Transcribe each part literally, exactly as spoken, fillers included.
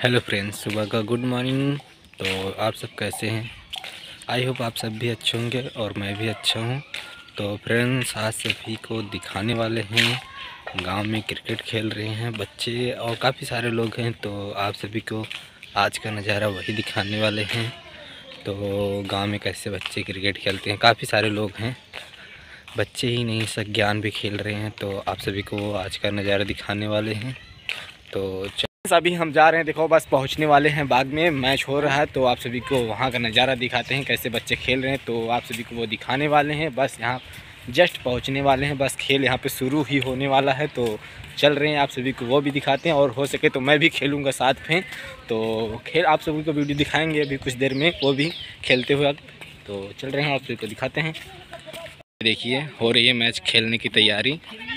Hello friends, सुबह का good morning. तो आप सब कैसे हैं? आई होप आप सब भी अच्छे होंगे और मैं भी अच्छा हूं। तो फ्रेंड्स, आज सभी को दिखाने वाले हैं गांव में क्रिकेट खेल रहे हैं बच्चे और काफ़ी सारे लोग हैं। तो आप सभी को आज का नज़ारा वही दिखाने वाले हैं। तो गांव में कैसे बच्चे क्रिकेट खेलते हैं, काफ़ी सारे लोग हैं, बच्चे ही नहीं सब ज्ञान भी खेल रहे हैं। तो आप सभी को आज का नज़ारा दिखाने वाले हैं। तो अभी हम जा रहे हैं, देखो बस पहुंचने वाले हैं। बाग में मैच हो रहा है तो आप सभी को वहां का नज़ारा दिखाते हैं, कैसे बच्चे खेल रहे हैं। तो आप सभी को वो दिखाने वाले हैं। बस यहाँ जस्ट पहुंचने वाले हैं, बस खेल यहाँ पे शुरू ही होने वाला है। तो चल रहे हैं, आप सभी को वो भी दिखाते हैं और हो सके तो मैं भी खेलूँगा साथ में। तो खेल आप सभी को वीडियो दिखाएँगे अभी कुछ देर में, वो भी खेलते हुए। तो चल रहे हैं, आप सभी को दिखाते हैं। देखिए हो रही है मैच खेलने की तैयारी।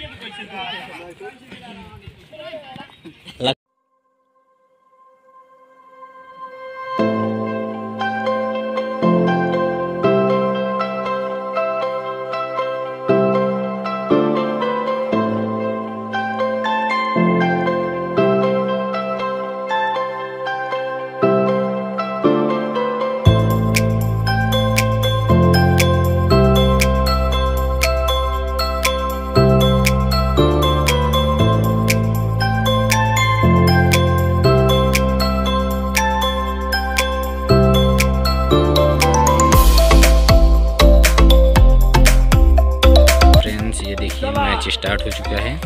ये देखिए मैच स्टार्ट हो चुका है।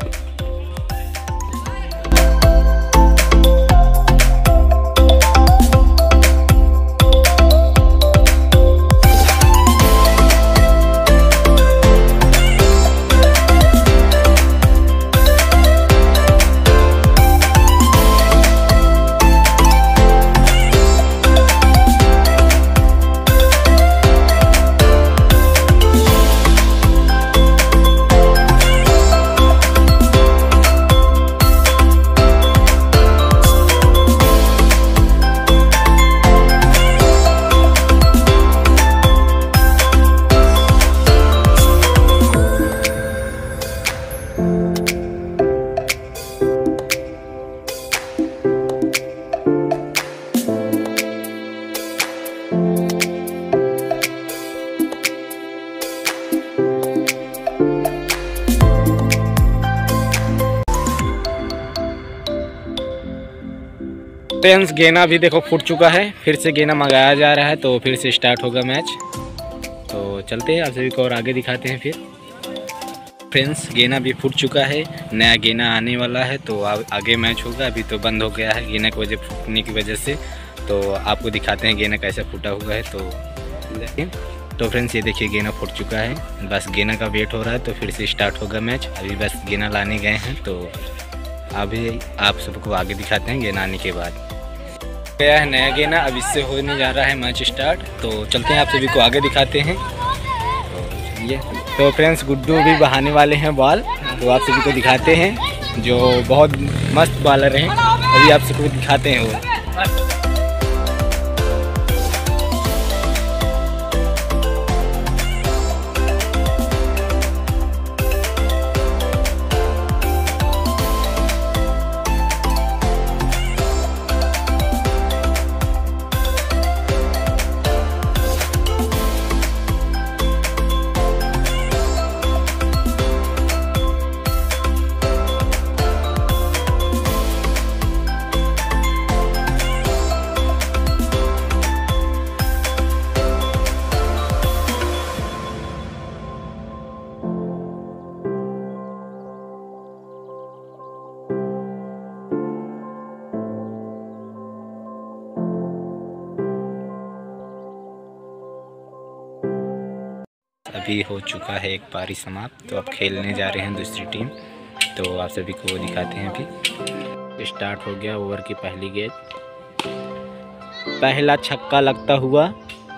फ्रेंड्स, गेना भी देखो फूट चुका है, फिर से गेना मंगाया जा रहा है। तो फिर से स्टार्ट होगा मैच। तो चलते हैं, आप सभी को और आगे दिखाते हैं। फिर फ्रेंड्स, गेना भी फूट चुका है, नया गेना आने वाला है। तो आगे मैच होगा, अभी तो बंद हो गया है गेना की वजह फूटने की वजह से। तो आपको दिखाते हैं गेना कैसा फूटा हुआ है। तो तो फ्रेंड्स, ये देखिए गेना फूट चुका है, बस गेना का वेट हो रहा है। तो फिर से स्टार्ट होगा मैच। अभी बस गेना लाने गए हैं, तो अभी आप सबको आगे दिखाते हैं गेना आने के बाद। गया है नया गेना, अब इससे होने जा रहा है मैच स्टार्ट। तो चलते हैं, आप सभी को आगे दिखाते हैं। तो ये तो फ्रेंड्स, गुड्डू भी बहाने वाले हैं बॉल। तो आप सभी को दिखाते हैं, जो बहुत मस्त बॉलर हैं, अभी आप सबको दिखाते हैं वो। अभी हो चुका है एक पारी समाप्त। तो अब खेलने जा रहे हैं दूसरी टीम। तो आप सभी को दिखाते हैं। अभी स्टार्ट हो गया ओवर की पहली गेंद, पहला छक्का लगता हुआ।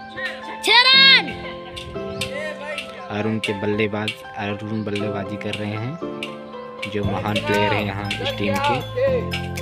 अरुण के बल्लेबाज अरुण बल्लेबाजी कर रहे हैं, जो महान प्लेयर हैं यहाँ इस टीम के।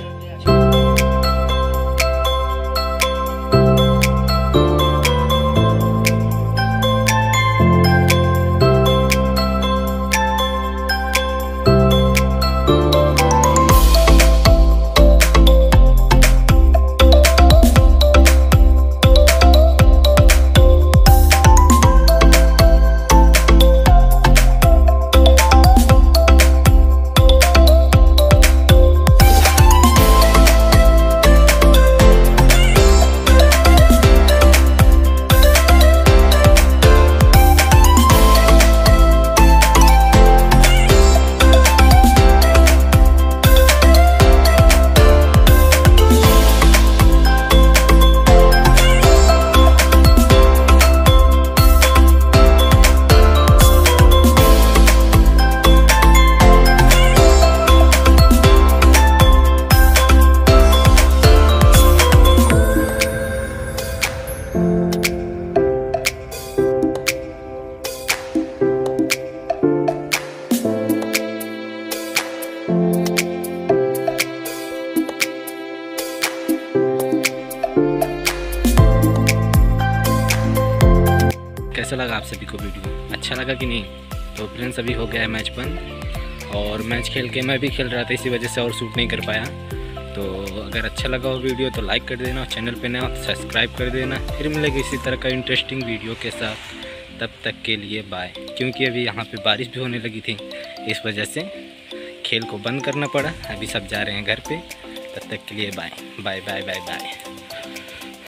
कैसा लगा आप सभी को वीडियो, अच्छा लगा कि नहीं। तो फ्रेंड्स अभी हो गया है मैच बंद और मैच खेल के मैं भी खेल रहा था, इसी वजह से और शूट नहीं कर पाया। तो अगर अच्छा लगा हो वीडियो तो लाइक कर देना, चैनल पे नया सब्सक्राइब कर देना। फिर मिलेगी इसी तरह का इंटरेस्टिंग वीडियो के साथ, तब तक के लिए बाय। क्योंकि अभी यहाँ पे बारिश भी होने लगी थी, इस वजह से खेल को बंद करना पड़ा। अभी सब जा रहे हैं घर पे, तब तक के लिए bye bye bye bye bye.